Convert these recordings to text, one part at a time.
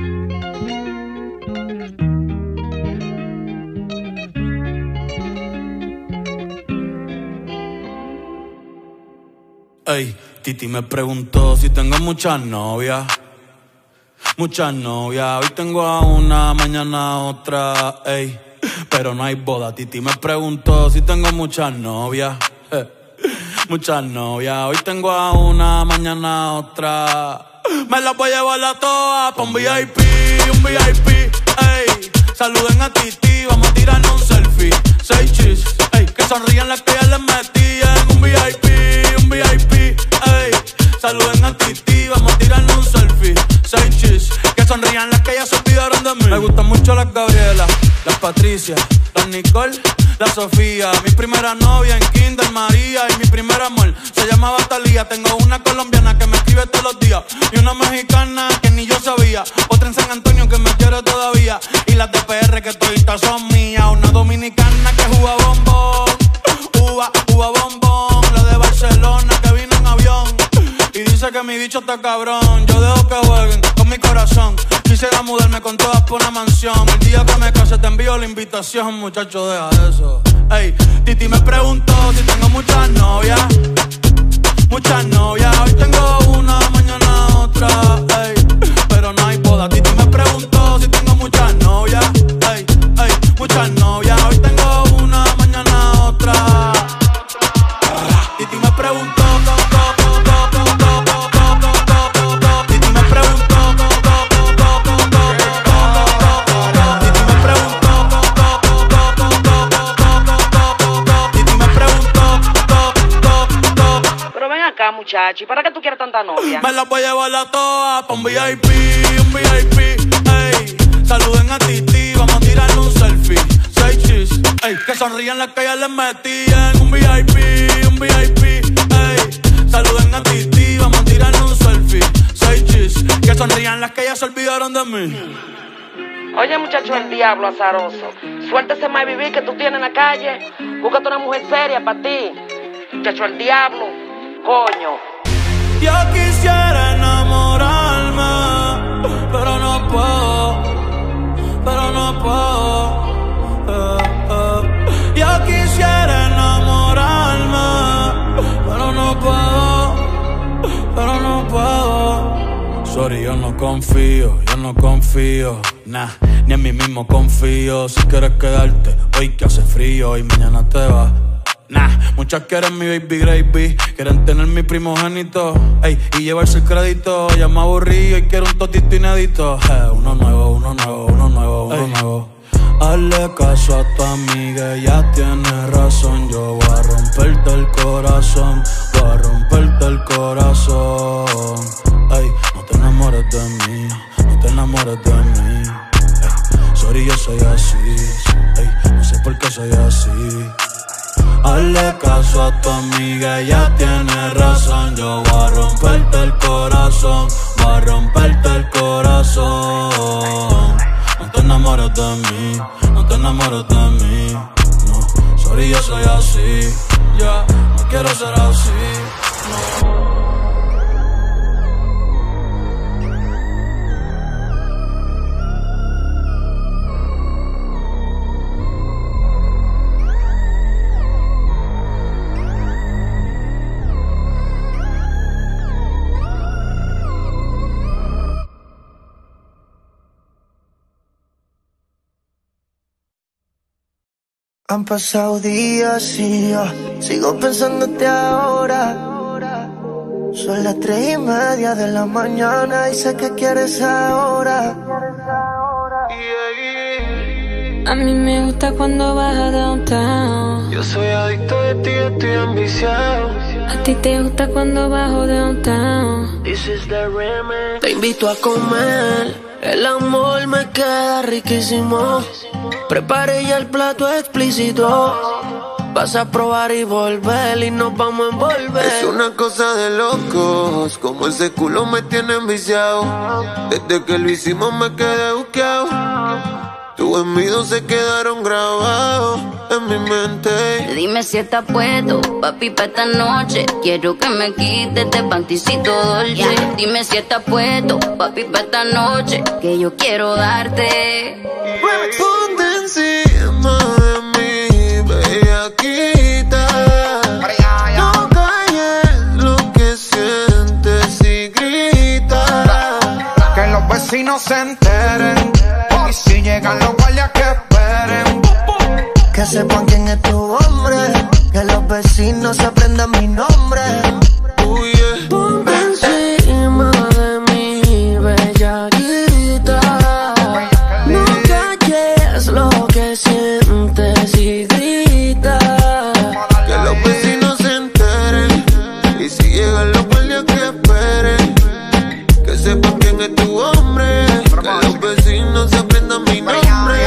Ey, Titi me preguntó si tengo muchas novias. Muchas novias, hoy tengo a una, mañana a otra, ey. Pero no hay boda. Titi me preguntó si tengo muchas novias. Muchas novias, hoy tengo a una, mañana a otra. Me las voy a llevar a todas pa' un VIP, ey. Saluden a Titi, vamos a tirarnos un selfie. 6 chis, ey. Que sonrían las que ya les metí en un VIP, ey. Saluden a Titi, vamos a tirarnos un selfie. 6 chis, que sonrían las que ya se olvidaron de mí. Me gustan mucho las Gabriela, las Patricia, las Nicole, la Sofía. Mi primera novia en Kinder María y mi primer amor se llamaba Talía. Tengo una colombiana que me escribe todos los días y una mexicana que ni yo sabía. Otra en San Antonio que me quiere todavía y las de PR que toditas son mías. Una dominicana que juega bombón, uva bombón. La de Barcelona que vino en avión y dice que mi bicho está cabrón. Yo dejo que jueguen con mi corazón. Quisiera mudarme con todas por una mansión. El día que me case te envío la invitación, muchacho, deja eso. Ey, Titi me preguntó si tengo muchas novias. Muchas novias, hoy tengo una, mañana otra, ey. Pero no hay boda. Titi me preguntó si tengo muchas novias. Ey, ey, muchas novias, hoy tengo una, mañana otra. Titi me preguntó. Muchacho, ¿y para qué tú quieres tanta novia? Me las voy a llevar a todas pa' un VIP, ey. Saluden a Titi, vamos a tirarle un selfie. 6 chis, ey. Que sonrían las que ya les metí en un VIP, ey. Saluden a Titi, vamos a tirarle un selfie. 6 chis, que sonrían las que ya se olvidaron de mí. Oye, muchacho, el diablo azaroso. Suéltese más vivir que tú tienes en la calle. Búscate una mujer seria para ti. Muchacho, el diablo. Coño. Yo quisiera enamorarme, pero no puedo, Yo quisiera enamorarme, pero no puedo, Sorry, yo no confío, nah, ni en mí mismo confío. Si quieres quedarte, hoy que hace frío y mañana te vas. Nah, muchas quieren mi baby gravy, quieren tener mi primogénito, ey, y llevarse el crédito. Ya me aburrí y quiero un totito inédito. Uno nuevo. Hazle caso a tu amiga, ella tiene razón. Yo voy a romperte el corazón, Ey, no te enamores de mí, ey. Sorry, yo soy así, ey, no sé por qué soy así. Hazle caso a tu amiga, ella tiene razón. Yo voy a romperte el corazón, No te enamores de mí, no. Sorry, yo soy así, ya, no quiero ser así, no. Han pasado días y yo sigo pensándote ahora. Son las 3:30 de la mañana y sé que quieres ahora. A mí me gusta cuando vas a downtown. Yo soy adicto de ti, estoy ambiciado. A ti te gusta cuando bajo downtown. This is the remix. Te invito a comer, el amor me queda riquísimo. Preparé ya el plato explícito. Vas a probar y volver y nos vamos a envolver. Es una cosa de locos, como ese culo me tiene enviciado. Desde que lo hicimos me quedé buqueado. Tus gemidos se quedaron grabados en mi mente. Dime si estás puesto, papi, pa' esta noche. Quiero que me quites este panticito dolce. Dime si estás puesto, papi, pa' esta noche, que yo quiero darte. Ponte encima de mí, bellaquita. No calles lo que sientes y grita. Que los vecinos se enteren. Y si llegan los guardias que esperen. Que sepan quién es tu hombre. Que los vecinos aprendan mi nombre. Yeah. Ponte encima de mí, bellaquita. No calles lo que sientes y grita. Que los vecinos se enteren. Y si llegan los guardias que esperen. Que sepan quién es tu hombre. Que los vecinos se aprendan mi nombre.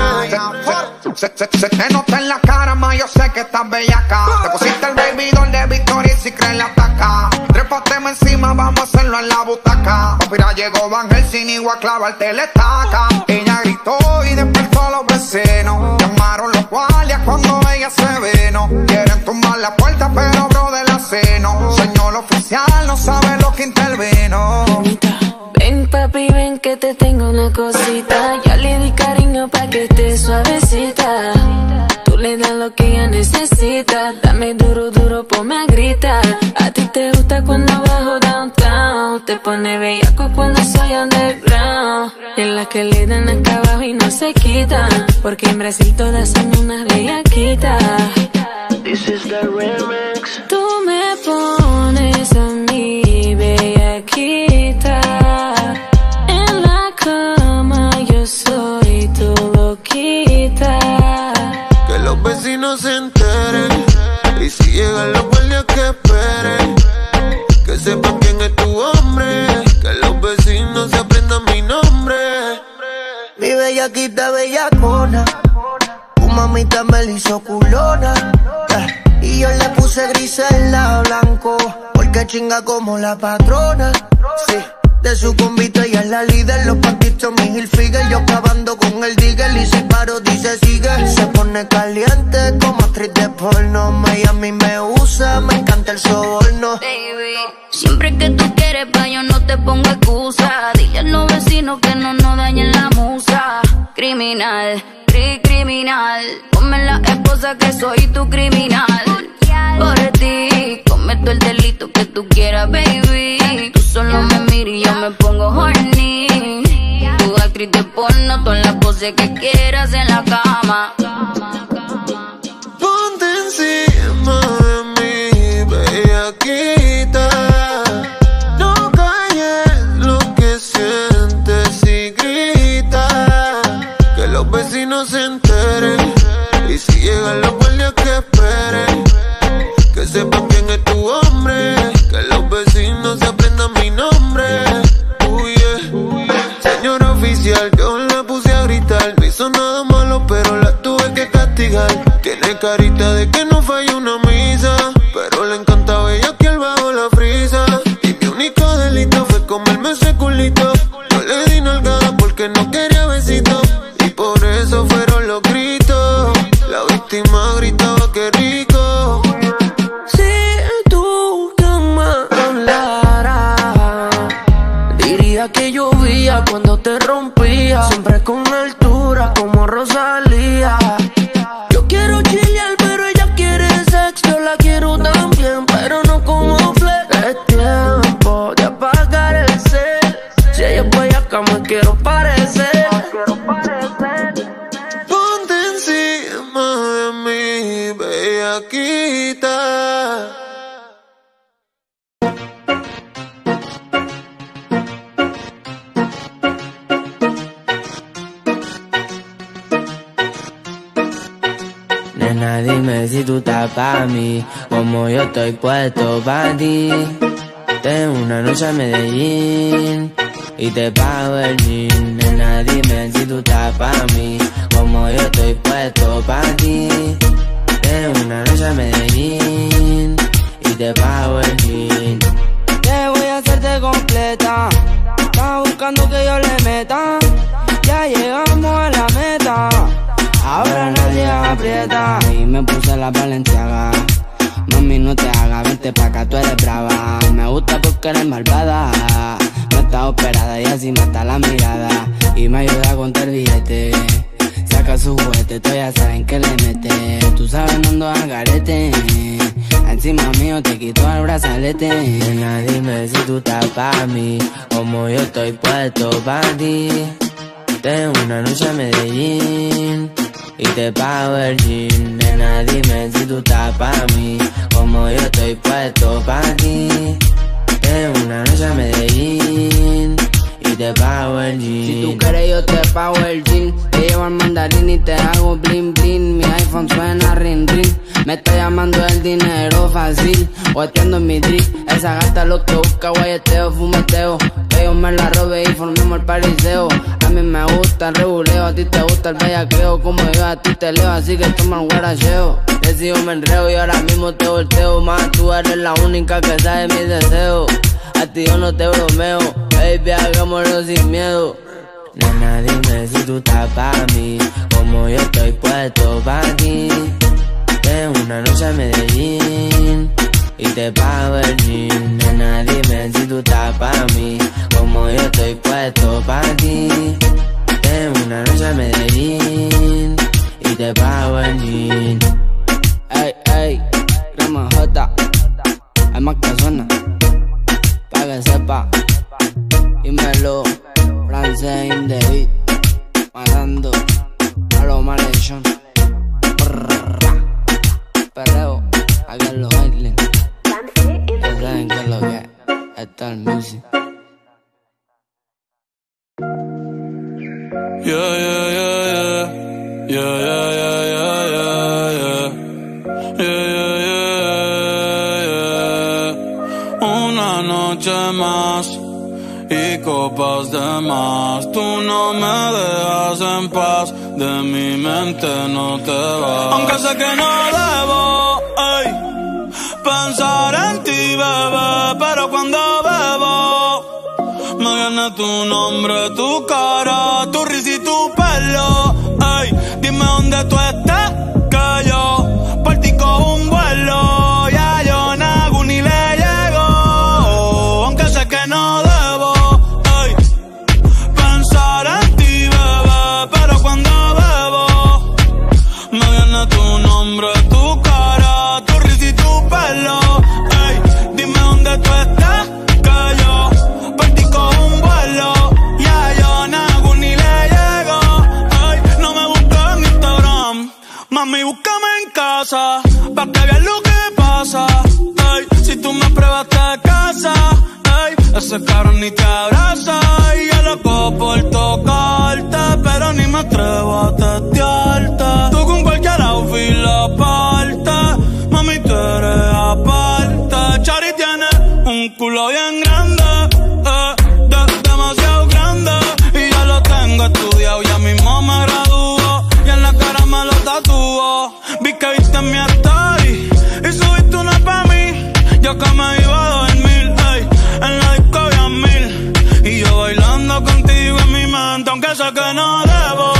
Se te nota en la cara, ma, yo sé que estás bellaca. Te pusiste el baby doll de Victoria y si crees la ataca. Trépateme encima, vamos a hacerlo en la butaca. Mira, llegó Van Helsing igual a clavarte la estaca. Ella gritó y despertó a los vecinos. Llamaron los guardias cuando ella se vino. Quieren tumbar la puerta, pero bro de la seno. Señor oficial, no sabe lo que intervino. Ven papi, ven que te tengo una cosita. Ya le di cariño pa' que esté suavecita. Tú le das lo que ella necesita. Dame duro, duro, ponme a gritar. A ti te gusta cuando bajo downtown. Te pone bellaco cuando soy underground. En las que le dan acá abajo y no se quitan. Porque en Brasil todas son unas bellaquitas. This is the remix. Tú me pones a mí bellaquita. En la cama yo soy tu loquita. Que los vecinos se enteren. Y si llegan los guardias que esperen. Que sepan quién es tu hombre. Que los vecinos se aprendan mi nombre. Mi bellaquita bellacona. Tu mamita me la hizo culona. Y yo le puse gris en la blanco. Porque chinga como la patrona. Sí. De su convito ella es la líder. Los pantitos mi Hilfiger. Yo cavando con el digger. Y si paro dice sigue. Se pone caliente como actriz de porno. Miami me usa, me encanta el soborno. Baby, siempre que tú quieres pa' yo no te pongo excusa. Dile a los vecinos que no nos dañen la musa. Criminal, criminal. Ponme la esposa que soy tu criminal. Por ti, cometo el delito que tú quieras, baby. Tú solo me miras y yo me pongo horny. Tu actriz de porno, todas las poses que quieras en la cama. Ponte encima de mí, bellaquita. No calles lo que sientes y grita. Que los vecinos se enteren. Y si llegan los guardias que esperen. Que sepan quién es tu hombre. Que los vecinos se aprendan mi nombre. Señor oficial, yo la puse a gritar. No hizo nada malo, pero la tuve que castigar. Tiene carita de que no falla una misa, pero le encanta bellaquear bajo la frisa. Y mi único delito fue comerme ese culito. No le di nalgada porque no quería besito. Y por eso fueron los gritos. La víctima gritaba que rico. Si tu cama hablara, diría que llovía cuando te rompía. Siempre con altura como Rosalía. Yo quiero chilear pero ella quiere sexo. Yo la quiero también pero no como flex. Es tiempo de apagar el cel. Si ella es bellaca me quiero parecer. Ponte encima de mí, bellaquita. Nena, dime si tú estás pa' mí, como yo estoy puesto pa' ti. Tengo una noche a Medellín y te pago el jean. Nena, dime si tú estás pa' mí, como yo estoy puesto pa' ti. Tengo una noche a Medellín y te pago el jean. Te voy a hacerte completa. Estás buscando que yo le meta. Ya llegamos a la meta. que eres malvada. No está operada y así mata la mirada. Y me ayuda a contar billete. Saca su juguete, tú ya saben que le mete. Tú sabes, no ando al garete. Encima mío te quito el brazalete. Nena, dime si tú estás pa' mí, como yo estoy puesto pa' ti. Tengo una noche a Medellín y te pago el jean. Nena, dime si tú estás pa' mí, como yo estoy puesto pa' ti. Tengo una noche a Medellín y te pago el jean. Si tú quieres yo te pago el jean. Te llevo al mandarín y te hago bling bling. Mi iPhone suena ring ring. Me está llamando el dinero fácil, o atiendo en mi drip. Esa gata lo que busca, guayeteo, fumeteo. Que yo me la robe y formemos el pariseo. A mí me gusta el reguleo, a ti te gusta el bellaqueo. Como yo a ti te leo, así que toma el guaracheo. Decido me enreo y ahora mismo te volteo. Más tú eres la única que sabe mis deseos. A ti yo no te bromeo, baby, hagámoslo sin miedo. Nena, dime si tú estás pa' mí, como yo estoy puesto pa' ti. Tengo una noche a Medellín y te pago el jean. Nena, dime si tú estás pa' mí, como yo estoy puesto pa' ti. Tengo una noche a Medellín y te pago el jean. Ey, ey, crema J, hay más que suena, pa' que sepa. Dímelo, francés in the beat, matando a los malhechón. Perreo, aquí en los bailes. Ya saben que es lo que es. Esto es el music. Yeah, yeah, yeah, yeah. Yeah, yeah, yeah, yeah, yeah, yeah. Yeah, yeah, yeah, yeah. Una noche más y copas de más. Tú no me dejas en paz, de mi mente no te vas. Aunque sé que no debo, ey, pensar en ti, bebé, pero cuando bebo me viene tu nombre, tu cara, tu risa y tu pelo. Ey, dime dónde tú estás, que yo por ti cojo un vuelo. Ya yo nago ni le llego, aunque sé que no debo, ey, pensar en ti, bebé, pero cuando bebo me viene tu nombre, tu cara, tu risa y tu pelo. Ey, dime dónde tú estás, que yo por ti cojo un vuelo. Ya yo nago ni le llego. Ey, no me busques en Instagram, mami, búscame en casa, pa' que veas lo que pasa. Ey, si tú me pruebas te casa, ey, ese cabrón ni te abraza. Y yo loco por tocarte, pero ni me atrevo a testearte. Tú con cualquier outfit la parte, mami, tú eres aparte. Chari tiene un culo bien grande, demasiado grande. Y ya lo tengo estudiado, ya mismo me gradúo. Y en la cara me lo tatúo. Vi que viste en mi story y subiste una pa' mí. Yo que me iba a dormir, ey, en la disco había 1000. Y yo bailando contigo en mi mente, aunque sé que no debo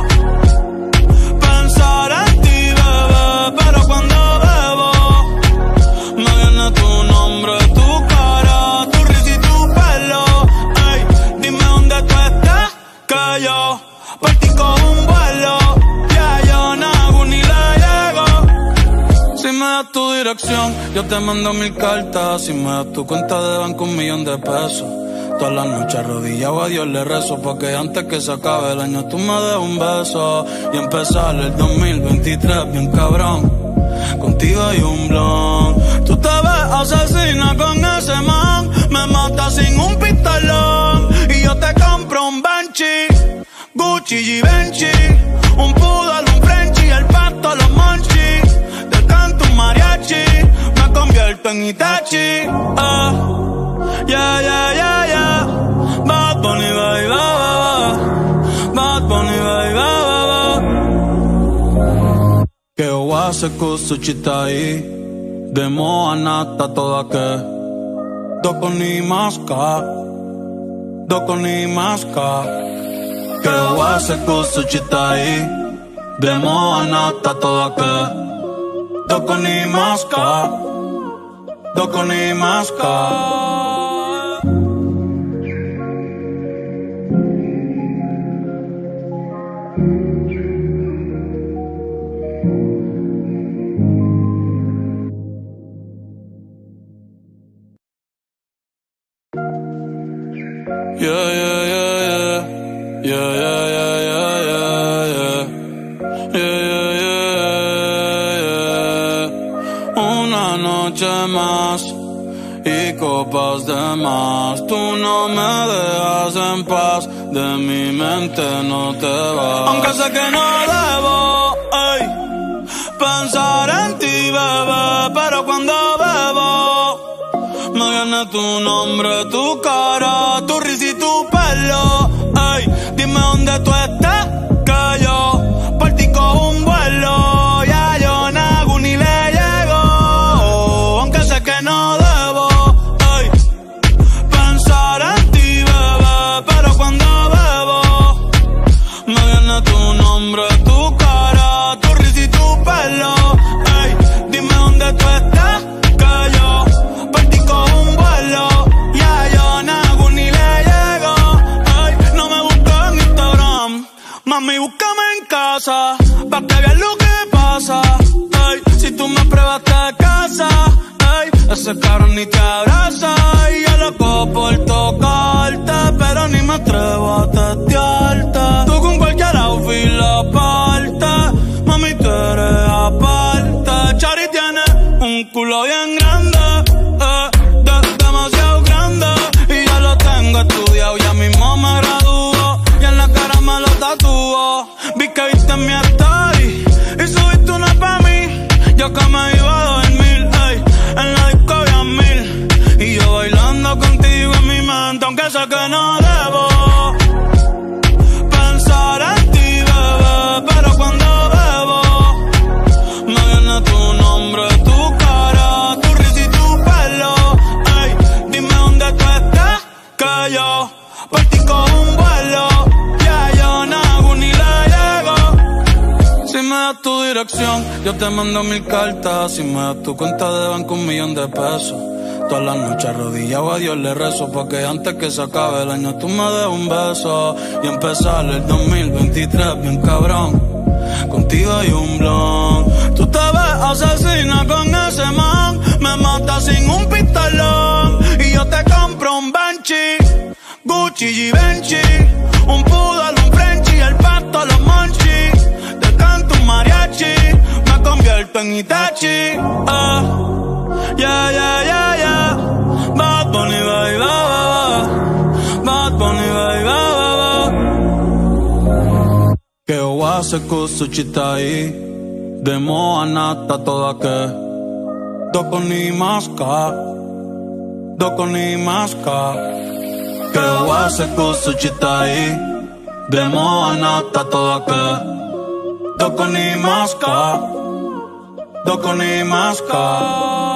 pensar en ti, bebé, pero cuando bebo me viene tu nombre, tu cara, tu risa y tu pelo. Ey, dime dónde tú estás, que yo por ti cojo un vuelo. Ya yo nago ni le llego. Si me das tu dirección, yo te mando 1000 cartas. Si me das tu cuenta de banco, 1.000.000 de pesos. Todas las noches arrodillado a Dios le rezo, porque antes que se acabe el año tú me des un beso. Y empezar el 2023 bien cabrón, contigo hay un blon. Tú te ves asesina con ese man, me mata sin un pistolón. Y yo te compro un Banshee, Gucci, Givenchy, un poodle, un Frenchie, el pato, los monchis. Te canto un mariachi, me convierto en Itachi. Yeah, yeah, yeah, yeah. Bad Bunny, baby, Bad Bunny, baby, che oase kusu chitai, demo anata toda ke. Doko ni maska, che oase kusu chitai, demo anata toda ke. Doko ni maska. Yeah, yeah, yeah, yeah. Yeah, yeah, yeah, yeah, yeah, yeah. Yeah, yeah, yeah, yeah. Una noche más y copas de más. Tú no me dejas en paz, de mi mente no te vas. Aunque sé que no debo, ey, pensar en ti, bebé, pero cuando bebo me viene tu nombre, tu cara, tu risa y tu pelo. Ey, dime dónde tú estás, que yo por ti cojo un vuelo. Ya yo nago ni le llego, aunque sé que no debo, ey, pensar en ti, bebé, pero cuando bebo me viene tu nombre, tu cara, tu risa y tu pelo. Ey, dime dónde tú estás, que yo por ti cojo un vuelo. Ya yo nago ni le llego. Ey, no me busques en Instagram, mami, búscame en casa, pa' que veas lo que pasa. Ey, si tú me pruebas te casa, ey, ese cabrón ni te abraza. Y yo loco por tocarte, pero ni me atrevo a testearte. Tú con cualquier outfit la parte, mami, tú eres aparte. Chari tiene un culo bien grande, demasiado grande, y ya lo tengo estudiado, ya mismo me gradúo, y en la cara me lo tatúo. Vi que viste mi story y subiste una pa' mí, yo que me iba a dormir, ey, en la disco había 1000, y yo bailando contigo en mi mente, aunque sé que no debo pensar en ti, bebé, pero cuando bebo me viene tu nombre, tu cara, tu risa y tu pelo. Ey, dime dónde tú estás, que yo por ti cojo un vuelo. Ya yo nago ni le llego. Si me das tu dirección, yo te mando 1000 cartas. Si me das tu cuenta de banco, 1.000.000 de pesos. Todas las noches arrodillado a Dios le rezo, pa' que antes que se acabe el año tú me des un beso y empezar el 2023 bien cabrón. Contigo hay un blon. Tú te ves asesina con ese man, me matas sin un pistolón. Y yo te compro un Banshee, Gucci, Givenchy, un poodle, un Frenchie, el pasto, los monchis. Te canto un mariachi, me convierto en Itachi. Yeah, yeah, yeah, yeah. Bad Bunny, baby, Bad Bunny, baby, che oase kusu chitai, demo anata toda ke. Doko ni maska, che oase kusu chitai, demo anata toda ke. Doko ni maska.